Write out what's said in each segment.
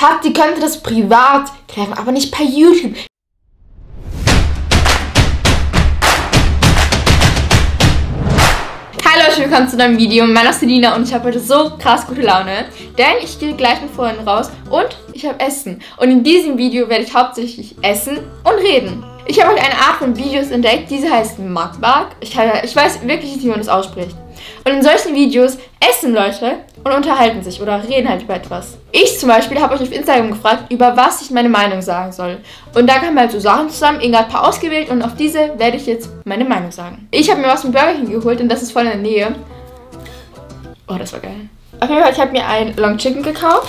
Kathi könnte das privat klären, aber nicht per YouTube. Hallo Leute, willkommen zu einem Video. Mein Name ist Selina und ich habe heute so krass gute Laune, denn ich gehe gleich mit Freunden raus und ich habe Essen. Und in diesem Video werde ich hauptsächlich essen und reden. Ich habe heute eine Art von Videos entdeckt, diese heißt Mukbang. Ich weiß wirklich nicht, wie man das ausspricht. Und in solchen Videos essen Leute und unterhalten sich oder reden halt über etwas. Ich zum Beispiel habe euch auf Instagram gefragt, über was ich meine Meinung sagen soll. Und da kamen halt so Sachen zusammen, Inga hat ein paar ausgewählt und auf diese werde ich jetzt meine Meinung sagen. Ich habe mir was von Burger King geholt und das ist voll in der Nähe. Oh, das war geil. Auf jeden Fall, ich habe mir ein Long Chicken gekauft.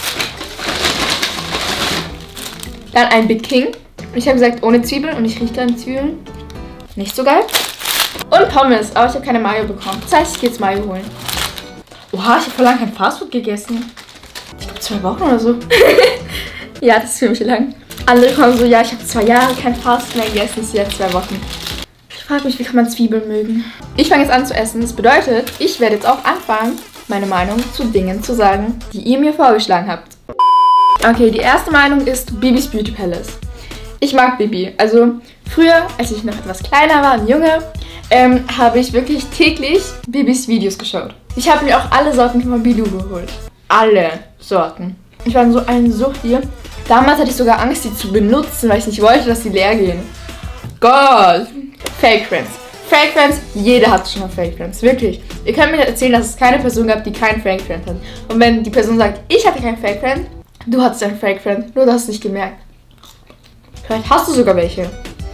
Dann ein Big King. Und ich habe gesagt, ohne Zwiebeln und ich rieche dann Zwiebeln. Nicht so geil. Und Pommes, aber ich habe keine Mayo bekommen. Das heißt, ich gehe jetzt Mayo holen. Oha, ich habe vor langem kein Fastfood gegessen. Ich glaube 2 Wochen oder so. Ja, das ist für mich lang. Andere kommen so, ja, ich habe 2 Jahre kein Fastfood mehr gegessen, das ist jetzt 2 Wochen. Ich frage mich, wie kann man Zwiebeln mögen? Ich fange jetzt an zu essen. Das bedeutet, ich werde jetzt auch anfangen, meine Meinung zu Dingen zu sagen, die ihr mir vorgeschlagen habt. Okay, die erste Meinung ist Bibis Beauty Palace. Ich mag Bibi. Also früher, als ich noch etwas kleiner war, ein Junge, habe ich wirklich täglich Bibis Videos geschaut. Ich habe mir auch alle Sorten von Bibi geholt. Alle Sorten. Ich war so ein Suchti. Damals hatte ich sogar Angst, die zu benutzen, weil ich nicht wollte, dass sie leer gehen. Gott. Fake Friends. Fake Friends, jeder hat schon mal Fake Friends. Wirklich. Ihr könnt mir erzählen, dass es keine Person gab, die keinen Fake Friend hat. Und wenn die Person sagt, ich hatte keinen Fake Friend, du hattest einen Fake Friend, nur du hast es nicht gemerkt. Vielleicht hast du sogar welche.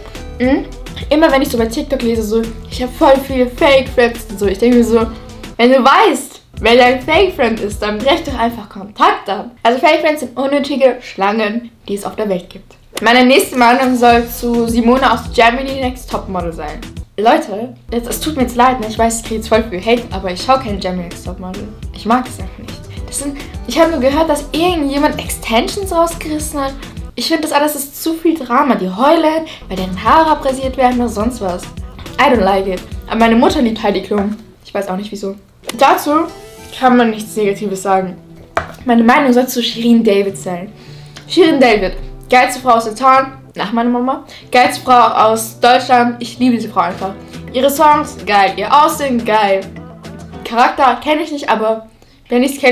Immer wenn ich so bei TikTok lese, so, ich habe voll viele Fake Friends und so, ich denke mir so, wenn du weißt, wer dein Fake Friend ist, dann brech doch einfach Kontakt ab. Also Fake Friends sind unnötige Schlangen, die es auf der Welt gibt. Meine nächste Meinung soll zu Simone aus Germany Next Topmodel sein. Leute, es tut mir jetzt leid, ne? Ich weiß, ich kriege jetzt voll viel Hate, aber ich schaue kein Germany Next Topmodel. Ich mag das einfach nicht. Ich habe nur gehört, dass irgendjemand Extensions rausgerissen hat. Ich finde, das alles ist zu viel Drama. Die heulen, weil deren Haare abrasiert werden oder sonst was. I don't like it. Aber meine Mutter liebt Heidi Klum. Ich weiß auch nicht wieso. Dazu kann man nichts Negatives sagen. Meine Meinung soll zu Shirin David sein. Shirin David, geilste Frau aus der Town, nach meiner Mama. Geilste Frau aus Deutschland. Ich liebe diese Frau einfach. Ihre Songs, geil. Ihr Aussehen, geil. Charakter kenne ich nicht, aber wenn ich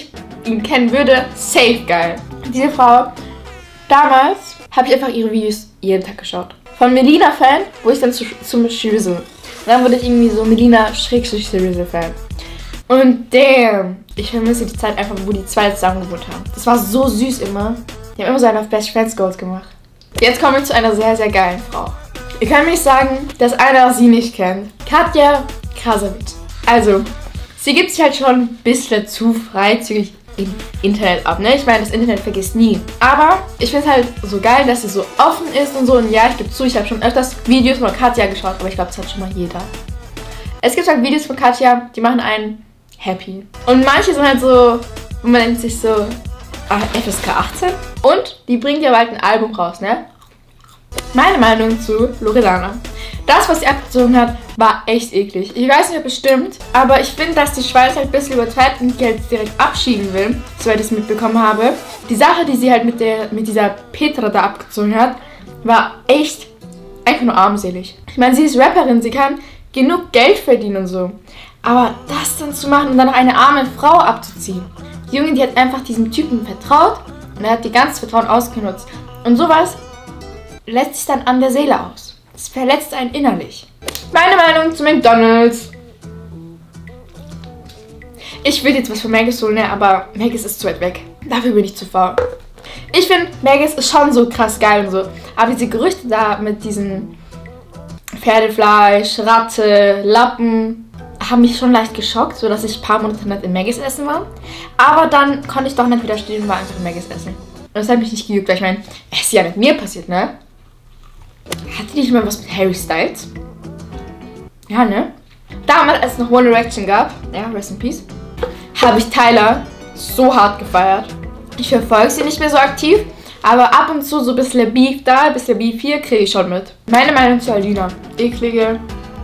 ihn kennen würde, safe geil. Diese Frau... Damals habe ich einfach ihre Videos jeden Tag geschaut. Von Melina-Fan wurde ich dann zum Shirizel. Und dann wurde ich irgendwie so Melina-Shirizel-Fan. Und damn, ich vermisse die Zeit einfach, wo die zwei zusammen gewohnt haben. Das war so süß immer. Die haben immer so einen auf Best Friends Goals gemacht. Jetzt kommen wir zu einer sehr, sehr geilen Frau. Ihr könnt mir nicht sagen, dass einer sie nicht kennt. Katja Krasavice. Also, sie gibt sich halt schon ein bisschen zu freizügig im Internet ab, ne? Ich meine, das Internet vergisst nie. Aber ich finde es halt so geil, dass sie so offen ist und so. Und ja, ich gebe zu, ich habe schon öfters Videos von Katja geschaut, aber ich glaube, das hat schon mal jeder. Es gibt halt Videos von Katja, die machen einen happy. Und manche sind halt so, wo man denkt sich so, FSK 18. Und die bringt ja bald ein Album raus, ne? Meine Meinung zu Loredana. Das, was sie abgezogen hat, war echt eklig. Ich weiß nicht, ob es stimmt, aber ich finde, dass die Schweiz halt ein bisschen übertreibt und die jetzt direkt abschieben will, soweit ich es mitbekommen habe. Die Sache, die sie halt mit dieser Petra da abgezogen hat, war echt einfach nur armselig. Ich meine, sie ist Rapperin, sie kann genug Geld verdienen und so. Aber das dann zu machen und dann noch eine arme Frau abzuziehen. Die Junge, die hat einfach diesem Typen vertraut und er hat die ganze Vertrauen ausgenutzt. Und sowas lässt sich dann an der Seele aus. Es verletzt einen innerlich. Meine Meinung zu McDonald's. Ich will jetzt was von Maggis holen, ne, aber Maggis ist zu weit weg. Dafür bin ich zu faul. Ich finde, Maggis ist schon so krass geil und so. Aber diese Gerüchte da mit diesem Pferdefleisch, Ratte, Lappen haben mich schon leicht geschockt, sodass ich ein paar Monate nicht in Maggis essen war. Aber dann konnte ich doch nicht widerstehen und war einfach in Maggis essen. Und das hat mich nicht gejuckt, weil ich meine, es ist ja mit mir passiert, ne? Hatte die nicht mal was mit Harry Styles? Ja, ne? Damals, als es noch One Direction gab, ja, Rest in Peace, habe ich Tyler so hart gefeiert. Ich verfolge sie nicht mehr so aktiv, aber ab und zu so ein bisschen Beef da, ein bisschen Beef hier kriege ich schon mit. Meine Meinung zu Alina. Eklige,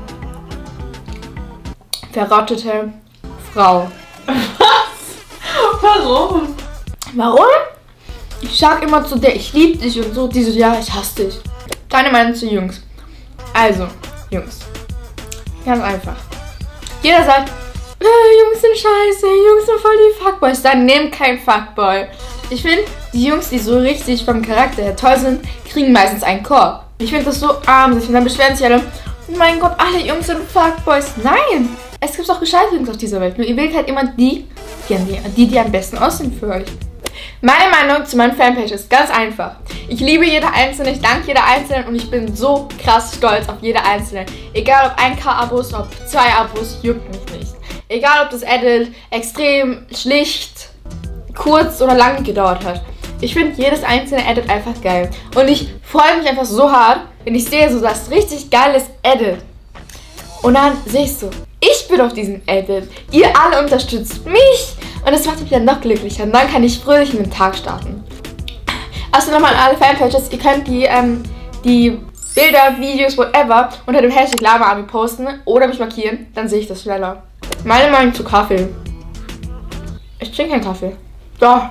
verrottete Frau. Was? Warum? Warum? Ich sag immer zu der, ich liebe dich und so. Die so, ja, ich hasse dich. Keine Meinung zu Jungs. Also, Jungs. Ganz einfach. Jeder sagt, Jungs sind scheiße, Jungs sind voll die Fuckboys. Dann nehmt kein Fuckboy. Ich finde, die Jungs, die so richtig vom Charakter her toll sind, kriegen meistens einen Korb. Ich finde das so armselig. Und dann beschweren sich alle, oh mein Gott, alle Jungs sind Fuckboys. Nein, es gibt auch gescheite Jungs auf dieser Welt. Nur ihr wählt halt immer die am besten aussehen für euch. Meine Meinung zu meinen Fanpage ist ganz einfach. Ich liebe jede Einzelne, ich danke jeder Einzelnen und ich bin so krass stolz auf jede Einzelne. Egal ob 1K Abos, ob 2 Abos, juckt mich nicht. Egal ob das Edit extrem schlicht, kurz oder lang gedauert hat. Ich finde jedes einzelne Edit einfach geil. Und ich freue mich einfach so hart, wenn ich sehe so das richtig geiles Edit. Und dann sehe ich so, ich bin auf diesem Edit. Ihr alle unterstützt mich. Und das macht mich dann noch glücklicher. Und dann kann ich fröhlich in den Tag starten. Also nochmal an alle Fanpages. Ihr könnt die Bilder, Videos, whatever unter dem Hashtag LamaArmy posten oder mich markieren. Dann sehe ich das schneller. Meine Meinung zu Kaffee. Ich trinke keinen Kaffee. Doch.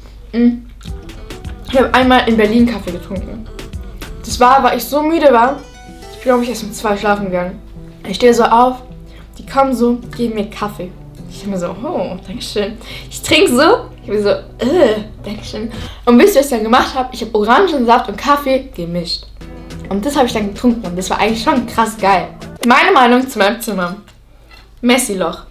Ich habe einmal in Berlin Kaffee getrunken. Das war, weil ich so müde war. Ich glaube, ich erst um 2 schlafen gegangen. Ich stehe so auf. Die kommen so, geben mir Kaffee. Ich denke mir so, oh, dankeschön. Ich trinke so. Ich bin so, dankeschön. Und wisst ihr, was ich dann gemacht habe? Ich habe Orangensaft und Kaffee gemischt. Und das habe ich dann getrunken. Und das war eigentlich schon krass geil. Meine Meinung zu meinem Zimmer. Messi-Loch.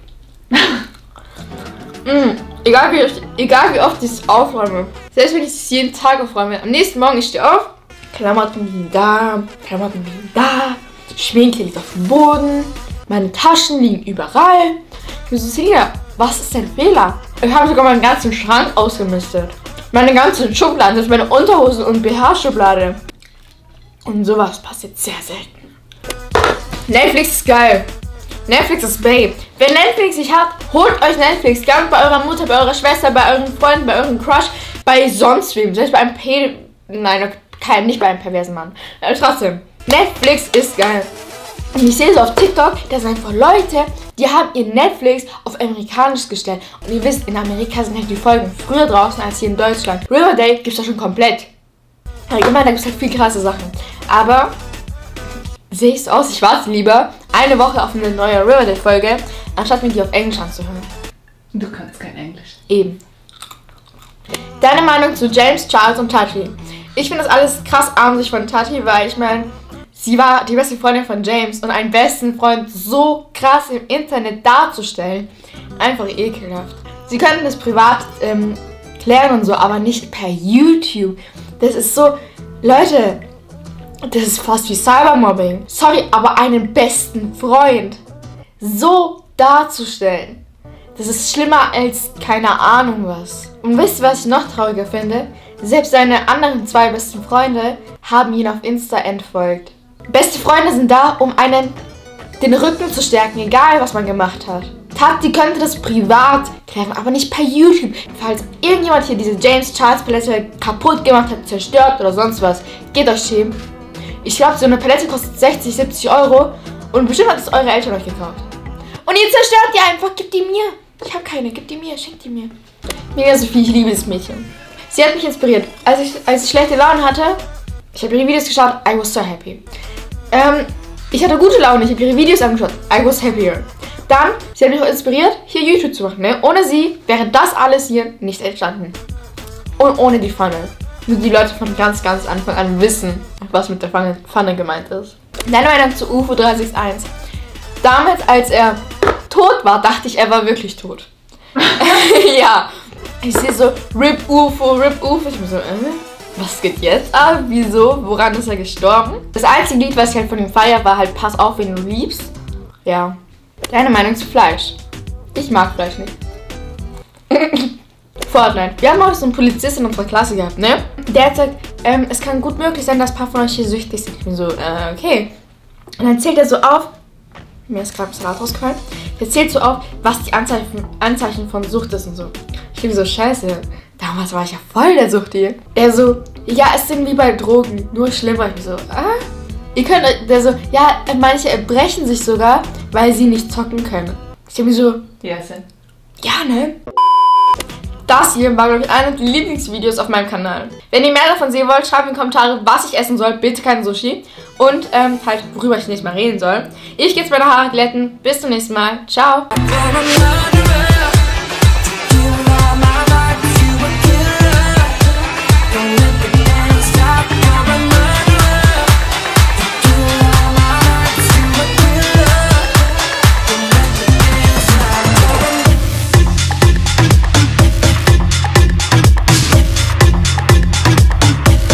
Egal wie oft ich es aufräume. Selbst wenn ich es jeden Tag aufräume. Am nächsten Morgen, ich stehe auf. Klamotten liegen da. Klamotten liegen da. Schminke liegt auf dem Boden. Meine Taschen liegen überall. Ich bin so, Celia, was ist dein Fehler? Ich habe sogar meinen ganzen Schrank ausgemistet. Meine ganzen Schubladen, das ist meine Unterhosen- und BH-Schublade. Und sowas passiert sehr selten. Netflix ist geil. Netflix ist Babe. Wenn Netflix nicht hat, holt euch Netflix. Ganz bei eurer Mutter, bei eurer Schwester, bei euren Freunden, bei eurem Crush, bei sonst wem. Selbst bei einem nicht bei einem perversen Mann. Aber trotzdem, Netflix ist geil. Und ich sehe so auf TikTok, da sind einfach Leute, die haben ihr Netflix auf amerikanisch gestellt. Und ihr wisst, in Amerika sind halt die Folgen früher draußen als hier in Deutschland. Riverdale gibt es ja schon komplett. Allgemein, da gibt es halt viel krasse Sachen. Aber sehe ich es aus, ich warte lieber eine Woche auf eine neue Riverdale-Folge, anstatt mir die auf Englisch anzuhören. Du kannst kein Englisch. Eben. Deine Meinung zu James, Charles und Tati? Ich finde das alles krass armselig von Tati, weil ich meine, sie war die beste Freundin von James und einen besten Freund so krass im Internet darzustellen, einfach ekelhaft. Sie könnten das privat klären und so, aber nicht per YouTube. Das ist so, Leute, das ist fast wie Cybermobbing. Sorry, aber einen besten Freund so darzustellen, das ist schlimmer als keine Ahnung was. Und wisst ihr, was ich noch trauriger finde? Selbst seine anderen 2 besten Freunde haben ihn auf Insta entfolgt. Beste Freunde sind da, um einen den Rücken zu stärken, egal was man gemacht hat. Tati könnte das privat klären, aber nicht per YouTube. Falls irgendjemand hier diese James Charles Palette kaputt gemacht hat, zerstört oder sonst was, geht euch schämen. Ich glaube, so eine Palette kostet 60, 70 Euro und bestimmt hat es eure Eltern euch gekauft. Und ihr zerstört die einfach, gebt die mir. Ich habe keine, gebt die mir, schenkt die mir. Mega Sophie, ich liebe das Mädchen. Sie hat mich inspiriert. Als ich schlechte Laune hatte, ich habe ihre Videos geschaut, I was so happy. Ich hatte gute Laune, ich habe ihre Videos angeschaut, I was happier. Dann, sie hat mich auch inspiriert, hier YouTube zu machen. Ne? Ohne sie wäre das alles hier nicht entstanden. Und ohne die Pfanne. Nur die Leute von ganz, ganz Anfang an wissen, was mit der Pfanne gemeint ist. Deine Meinung zu UFO 361. Damals, als er tot war, dachte ich, er war wirklich tot. Ja. Ich sehe so, RIP UFO, RIP UFO. Ich bin so, was geht jetzt ab? Wieso? Woran ist er gestorben? Das einzige Lied, was ich halt von ihm feiere, war halt Pass auf, wen du liebst. Ja. Deine Meinung zu Fleisch? Ich mag Fleisch nicht. Fortnite. Wir haben auch so einen Polizist in unserer Klasse gehabt, ne? Der hat gesagt, es kann gut möglich sein, dass ein paar von euch hier süchtig sind. Ich bin so, okay. Und dann zählt er so auf, mir ist gerade ein Salat rausgefallen, der zählt so auf, was die Anzeichen von Sucht ist und so. Ich bin so, scheiße, damals war ich ja voll der Suchti. Er so, ja, es sind wie bei Drogen, nur schlimmer. Ich bin so, ihr könnt, der so, ja, manche erbrechen sich sogar, weil sie nicht zocken können. Ich bin so, Ja, sind. ja, ne? Das hier war, glaube ich, einer der Lieblingsvideos auf meinem Kanal. Wenn ihr mehr davon sehen wollt, schreibt in die Kommentare, was ich essen soll. Bitte kein Sushi. Und halt, worüber ich nicht mal reden soll. Ich gehe jetzt meine Haare glätten. Bis zum nächsten Mal. Ciao.